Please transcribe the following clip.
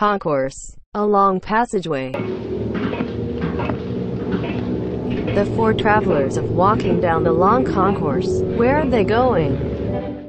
Concourse. A long passageway. The four travelers are walking down the long concourse. Where are they going?